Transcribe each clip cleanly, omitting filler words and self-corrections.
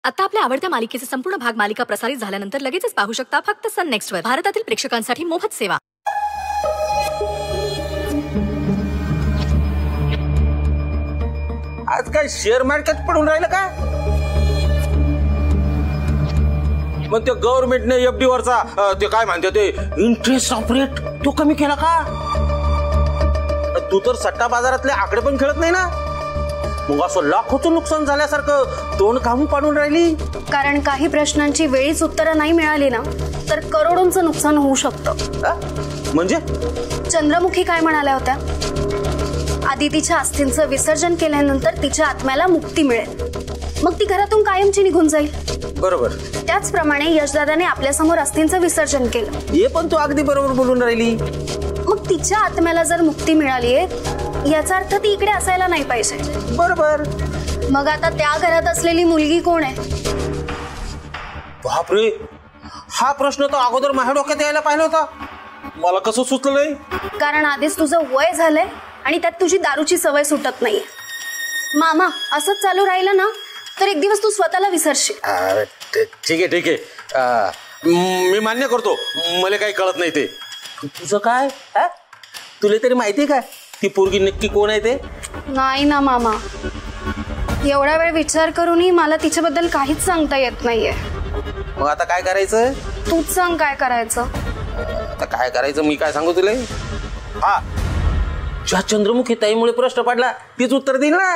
आता आपल्या आवडत्या मालिकेचे संपूर्ण भाग मालिका प्रसारित झाल्यानंतर लगेचच पाहू शकता फक्त सन नेक्स्ट वर. भारतातील प्रेक्षकांसाठी मोफत सेवा. आज काय शेअर मार्केट पडून राहिलं का? मग ते गव्हर्नमेंटने एफडी वरचा ते काय म्हणते ते इंटरेस्ट ऑफ रेट तो कमी केला का? तू तर सट्टा बाजारातले आकडे पण खेळत नाही ना, मग असं लाखोचं नुकसान झाल्यासारखं तोंड कामून पाडून राहिली. कारण काही प्रश्नांची वेळीच उत्तरं नाही मिळाली ना तर करोडोंचं नुकसान होऊ शकतं. म्हणजे चंद्रमुखी काय म्हणाल्या होत्या? आदितीच्या अस्थींचं विसर्जन केल्यानंतर तिच्या आत्म्याला मुक्ती मिळेल, मग ती घरातून कायमची निघून जाईल. बरोबर. त्याचप्रमाणे यशदादाने आपल्या समोर अस्थींचं विसर्जन केलं. हे पण तू अगदी बरोबर बोलून राहिली. मग तिच्या आत्म्याला जर मुक्ती मिळालीये याचा अर्थ ती इकडे असायला नाही पाहिजे. बरोबर. मग आता त्या घरात असलेली मुलगी कोण आहे? बापरे, हा प्रश्न तर अगोदर माझ्या डोक्यात यायला पाहिजे होता. मला कसं सुचलं नाही? कारण आधीच तुझं वय झालंय आणि त्यात तुझी दारूची सवय सुटत नाहीये. मामा, असंच चालू राहिलं ना तर एक दिवस तू स्वतःला विसरशील. ठीक आहे. मी मान्य करतो, मला काही कळत नाही ते. तुझं काय? तुला तरी माहिती काय ती पोरगी नक्की कोण आहे ते? नाही ना मामा, एवढा वेळ विचार करूनही मला तिच्याबद्दल काहीच सांगता येत नाहीये. मग आता काय करायचं? तूच सांग काय करायचं. आता काय करायचं मी काय सांगू तुला? हा, ज्या चंद्रमुखी ताईमुळे प्रश्न पडला तीच उत्तर देईल ना.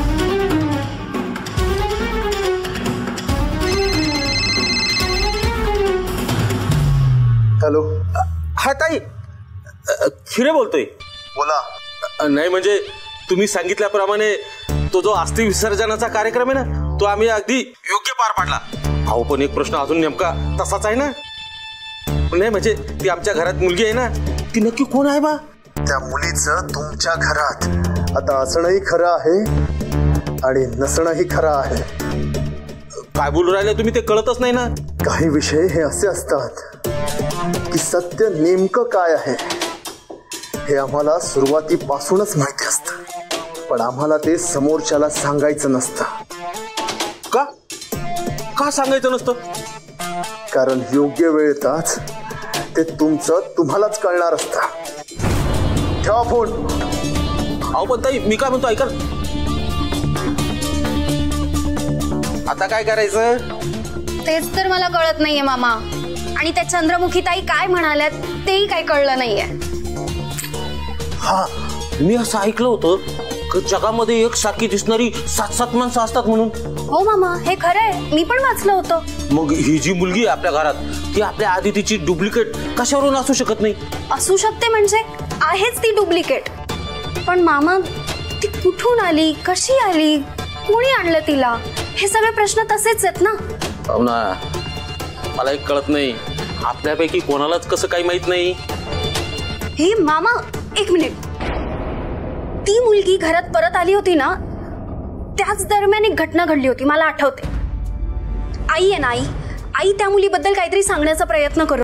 हॅलो. हा ताई, खिरे बोलतोय. बोला. नाही म्हणजे तुम्ही सांगितल्याप्रमाणे तो जो अस्थि विसर्जनाचा कार्यक्रम आहे ना तो आम्ही अगदी योग्य पार पाडला. अहो पण एक प्रश्न अजून नेमका तसाच आहे ना. नाही म्हणजे ती आमच्या घरात मुलगी आहे ना, ती नक्की कोण आहे बा? त्या मुलीचं तुमच्या घरात आता असणंही खरं आहे आणि नसणंही खरं आहे. काय बोलू राहिले तुम्ही? ते कळतच नाही ना. काही विषय हे असे असतात की सत्य नेमकं काय आहे हे आम्हाला सुरुवातीपासूनच माहिती असतं, पण आम्हाला ते समोरच्याला सांगायचं नसतं. का? का सांगायचं नसतं? कारण योग्य वेळ येताच ते तुमचं तुम्हालाच कळणार असतं. ठेवा फोन. अहो पण ताई मी काय म्हणतो ऐका. आता काय करायचं तेच तर मला कळत नाहीये मामा. आणि त्या चंद्रमुखी ताई काय म्हणाल्यात तेही काही कळलं नाहीये. हा, मी असं ऐकलं होतं की जगामध्ये एक सारखी दिसणारी 7 माणसं असतात म्हणून. हो मामा, हे खरंय, मी पण वाचलं होतं. मग ही जी मुलगी आहे आपल्या घरात ती आपल्या आदितीची डुप्लिकेट कशावरून असू शकत नाही? असू शकते म्हणजे आहेच ती डुप्लिकेट. पण मामा, ती कुठून आली, कशी आली, कोणी आणलं तिला, हे सगळे प्रश्न तसेच आहेत ना. हो ना, मला एक कळत नाही आपल्यापैकी कोणालाच कसं काही माहित नाही. हे मामा, एक मिनिट. ती मुलगी घरात परत आली होती ना त्याच दरम्यान एक घटना घडली होती, मला आठवते. आई आहे ना, आई त्या मुलीबद्दल काहीतरी सांगण्याचा प्रयत्न करत